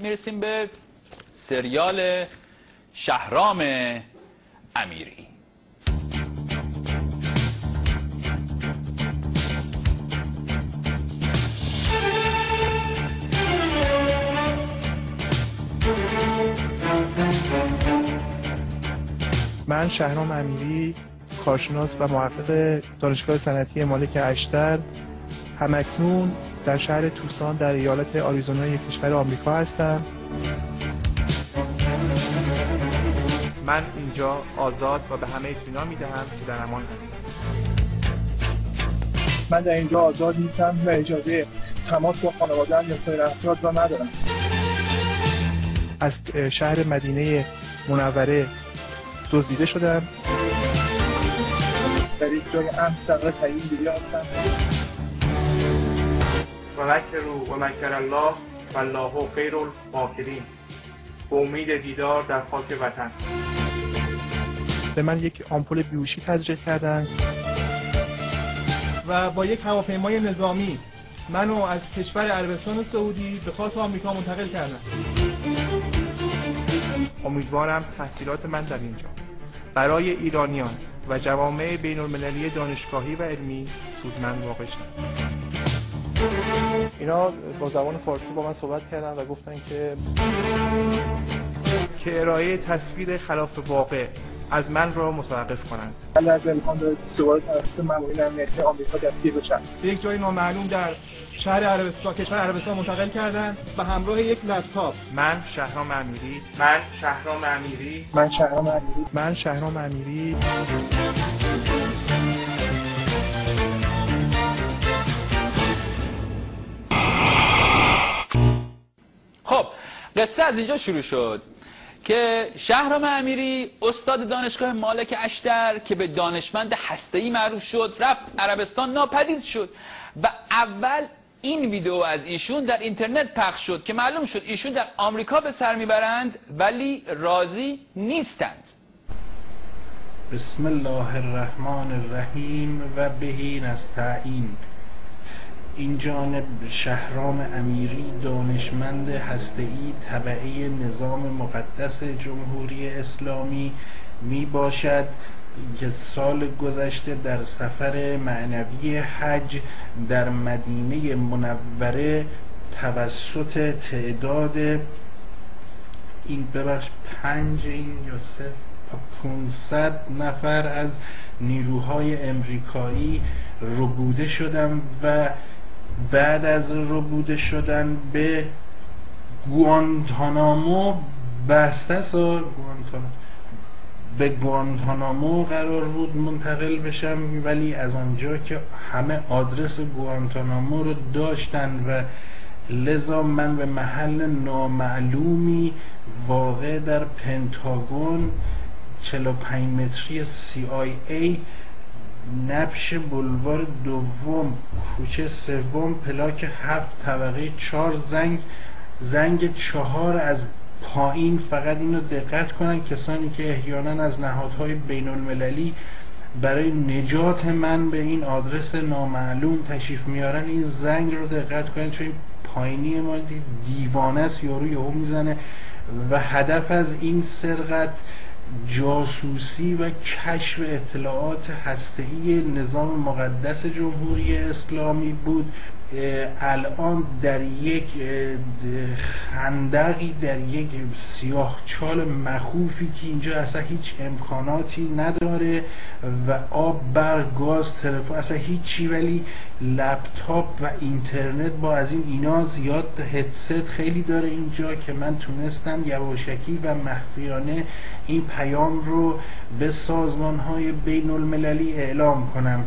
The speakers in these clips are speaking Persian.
میرسیم به سریال شهرام امیری. من شهرام امیری، کارشناس و محقق دانشگاه صنعتی مالک اشتر، همکنون در شهر توسان در ایالت آریزونای کشور آمریکا هستم. من اینجا آزاد و به همه اطمینان میدهم که در امان هستم. من در اینجا آزاد نیستم و اجازه تماس با خانواده‌ام یا سایر افراد را ندارم. از شهر مدینه منوره دزدیده شدم. در یک جای امن در تعیین دیگه هستم. و مکروا و مکر الله والله خیر الماکرین. به امید دیدار در خاک وطن. به من یک آمپول بیهوشی تزریق کردند و با یک هواپیمای نظامی منو از کشور عربستان سعودی به خاک آمریکا منتقل کردند. امیدوارم تحصیلات من در اینجا برای ایرانیان و جوامع بین المللی دانشگاهی و علمی سودمند واقع شد. اینا با زبان فارسی با من صحبت کردن و گفتن که ارائه تصویر خلاف واقع از من را متوقف کنند. علاوه بر امکان داره دوباره توسط مامورین امنیتی آمریکا دستگیر بشن. به یک جای نامعلوم در شهر عربستان، کشور عربستان منتقل کردن به همراه یک لپتاپ. من شهرام امیری. خب قصه از اینجا شروع شد که شهرام امیری استاد دانشگاه مالک اشتر که به دانشمند هسته‌ای معروف شد رفت عربستان، ناپدید شد و اول این ویدیو از ایشون در اینترنت پخش شد که معلوم شد ایشون در آمریکا به سر میبرند ولی راضی نیستند. بسم الله الرحمن الرحیم و بهی نستعین. این جانب شهرام امیری دانشمند هسته‌ای تبعه نظام مقدس جمهوری اسلامی می باشد که سال گذشته در سفر معنوی حج در مدینه منوره توسط تعداد این 500 نفر از نیروهای امریکایی ربوده شدم و بعد از ربوده شدن به گوانتانامو به گوانتانامو قرار بود منتقل بشم، ولی از آنجا که همه آدرس گوانتانامو رو داشتن و لذا من به محل نامعلومی واقع در پنتاگون 45 متری CIA نبش بلوار دوم کوچه سوم پلاک 7 طبقه 4 زنگ 4 از پایین. فقط اینو دقت کنن کسانی که احیانا از نهادهای بین المللی برای نجات من به این آدرس نامعلوم تشریف میارن این زنگ رو دقت کنن، چون این پایینی ما دیوانه است، یهو میزنه و هدف از این سرقت جاسوسی و کشف اطلاعات هسته‌ای نظام مقدس جمهوری اسلامی بود. الان در یک خندقی، در یک سیاهچال مخوفی که اینجا اصلا هیچ امکاناتی نداره و آب، برق، گاز، تلفن، اصلا هیچی، ولی لپتاپ و اینترنت با از اینا زیاد، هدست خیلی داره اینجا که من تونستم یواشکی و مخفیانه این پیام رو به سازمان‌های بین المللی اعلام کنم.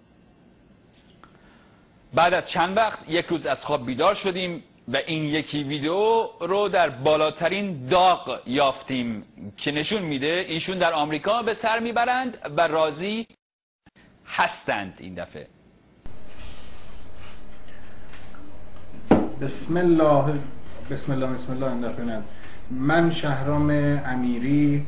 بعد از چند وقت یک روز از خواب بیدار شدیم و این یکی ویدیو رو در بالاترین داغ یافتیم که نشون میده ایشون در آمریکا به سر میبرند و راضی هستند. این دفعه بسم الله این دفعه نه. من شهرام امیری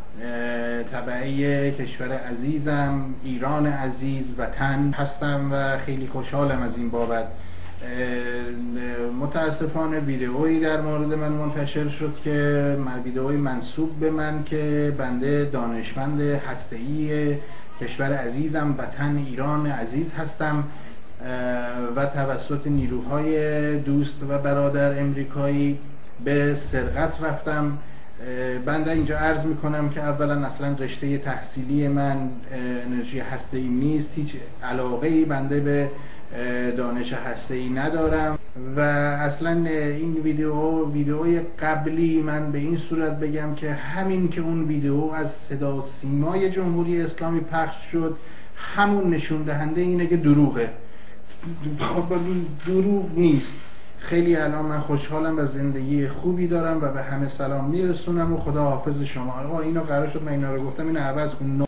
تبعه کشور عزیزم، ایران عزیز، وطن هستم و خیلی خوشحالم از این بابت متاسفانه ویدئویی در مورد من منتشر شد که ویدئوی منسوب به من که بنده دانشمند هسته‌ای کشور عزیزم، وطن ایران عزیز هستم و توسط نیروهای دوست و برادر امریکایی به سرقت رفتم. بنده اینجا عرض میکنم که اولا اصلا رشته تحصیلی من انرژی هسته‌ای نیست، هیچ علاقه‌ای بنده به دانش هسته‌ای ندارم و اصلا این ویدئوی قبلی من به این صورت بگم که همین که اون ویدئو از صدا سیمای جمهوری اسلامی پخش شد همون نشون دهنده اینه که دروغه. دروغ نیست. خیلی الان من خوشحالم و زندگی خوبی دارم و به همه سلام میرسونم و خدا حافظ شما. آقا اینو قرار شد من اینا رو گفتم، اینو عوض کن.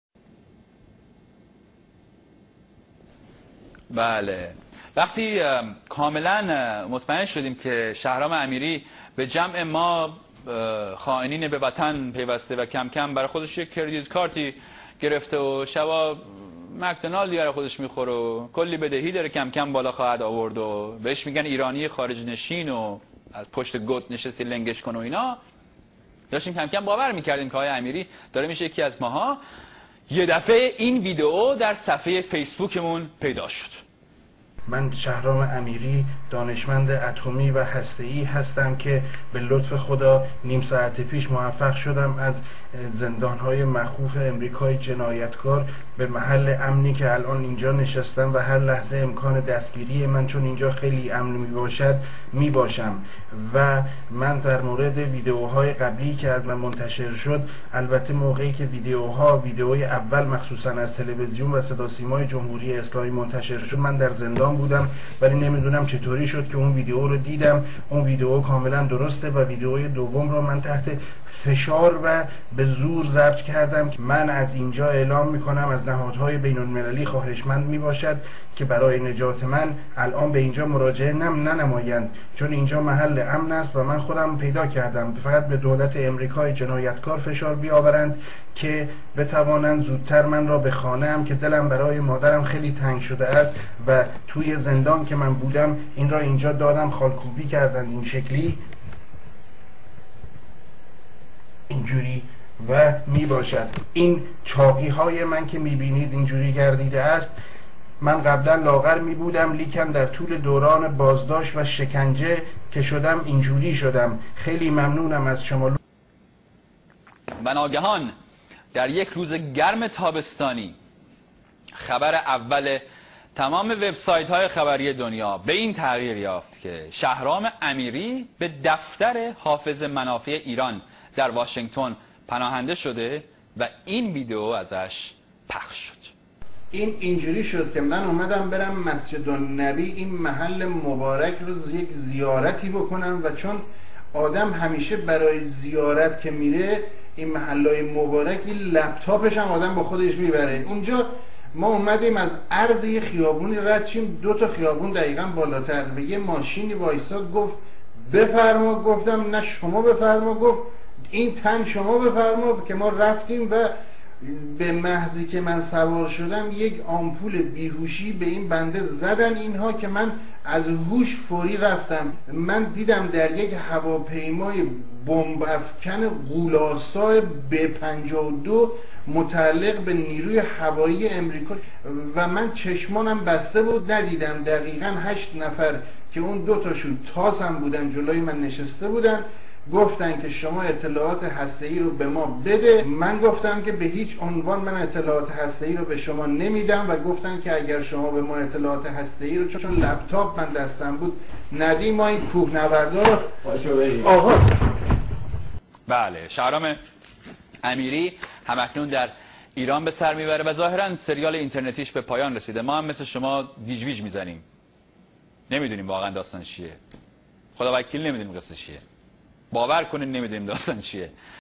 بله، وقتی کاملا مطمئن شدیم که شهرام امیری به جمع ما خائنین به وطن پیوسته و کم کم برای خودش یک کردیت کارتی گرفته و شبا مکدونالد برای خودش میخوره و کلی بدهی داره کم کم بالا خواهد آورد و بهش میگن ایرانی خارج نشین و از پشت گوت نشستی لنگش کن و اینا، داشتیم کم کم باور میکردیم که آقای امیری داره میشه یکی از ماها. یه دفعه این ویدئو در صفحه فیسبوکمون پیدا شد. من شهرام امیری دانشمند اتمی و هسته‌ای هستم که به لطف خدا نیم ساعت پیش موفق شدم از زندانهای مخوف امریکای جنایتکار به محل امنی که الان اینجا نشستم و هر لحظه امکان دستگیری من چون اینجا خیلی امن می باشم و من در مورد ویدئوهای قبلی که از من منتشر شد، البته موقعی که ویدئوی اول مخصوصا از تلویزیون و صدا سیمای جمهوری اسلامی منتشر شد من در زندان بودم، ولی نمیدونم چطوری شد که اون ویدئو رو دیدم. اون ویدئو کاملا درسته و ویدئوی دوم رو من تحت فشار و به زور ضبط کردم. من از اینجا اعلام میکنم از نهادهای بین المللی خواهشمند میباشد که برای نجات من الان به اینجا مراجعه ننمایند، چون اینجا محل امن است و من خودم پیدا کردم. فقط به دولت امریکای جنایتکار فشار بیاورند که بتوانند زودتر من را به خانه‌ام که دلم برای مادرم خیلی تنگ شده است و توی زندان که من بودم این را اینجا دادم، خالکوبی کردند این شکلی اینجوری و می باشد. این چاقی های من که می بینید اینجوری گردیده است. من قبلا لاغر می بودم لیکن در طول دوران بازداشت و شکنجه که شدم اینجوری شدم. خیلی ممنونم از شما. و ناگهان در یک روز گرم تابستانی خبر اول تمام وبسایت های خبری دنیا به این تغییر یافت که شهرام امیری به دفتر حافظ منافع ایران در واشنگتن پناهنده شده و این ویدئو ازش پخش شد. این اینجوری شد که من اومدم برم مسجد النبی، این محل مبارک رو یک زیارتی بکنم و چون آدم همیشه برای زیارت که میره این محلهای مبارک این لپتاپش هم آدم با خودش میبره. اونجا ما اومدیم از عرض یه خیابونی رد شیم، 2 تا خیابون دقیقا بالاتر به یه ماشینی وایساد گفت بفرما. گفتم نه شما بفرما. گفت این تن شما بفرما. که ما رفتیم و به محضی که من سوار شدم یک آمپول بیهوشی به این بنده زدن اینها که من از هوش فوری رفتم. من دیدم در یک هواپیمای بمب افکن غول‌آسا B-52 متعلق به نیروی هوایی امریکا و من چشمانم بسته بود ندیدم. دقیقاً 8 نفر که اون 2 تاشون تاسم بودن جلوی من نشسته بودن گفتن که شما اطلاعات هسته‌ای رو به ما بده. من گفتم که به هیچ عنوان من اطلاعات هسته‌ای رو به شما نمیدم و گفتن که اگر شما به ما اطلاعات هسته‌ای رو، چون لپتاپ من دستم بود، ندی ما این کوهنوردا رو آقا. بله، شهرام امیری همکنون در ایران به سر میبره و ظاهرا سریال اینترنتیش به پایان رسیده. ما هم مثل شما ویج ویج میزنیم، نمیدونیم واقعا داستان چیه. خدا وکیل نمیدونیم قصه چیه. باور کنین نمیدونیم داستان چیه.